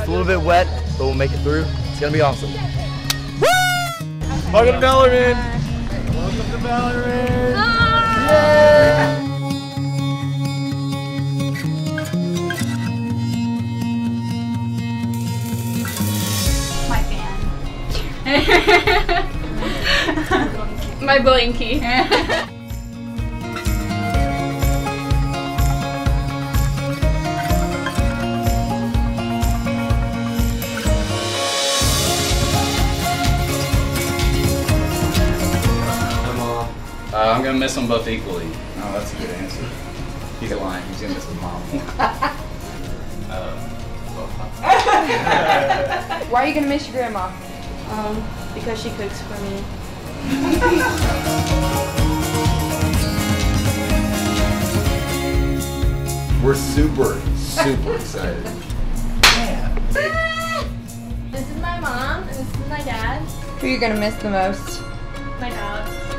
It's a little bit wet, but we'll make it through. It's gonna be awesome. Welcome to Bellarmine! Welcome to Bellarmine! Yay! My fan. My blankie. I'm gonna miss them both equally. Oh, that's a good answer. He's lying. He's gonna miss his mom. Why are you gonna miss your grandma? Because she cooks for me. We're super excited. This is my mom and this is my dad. Who are you gonna miss the most? My dog.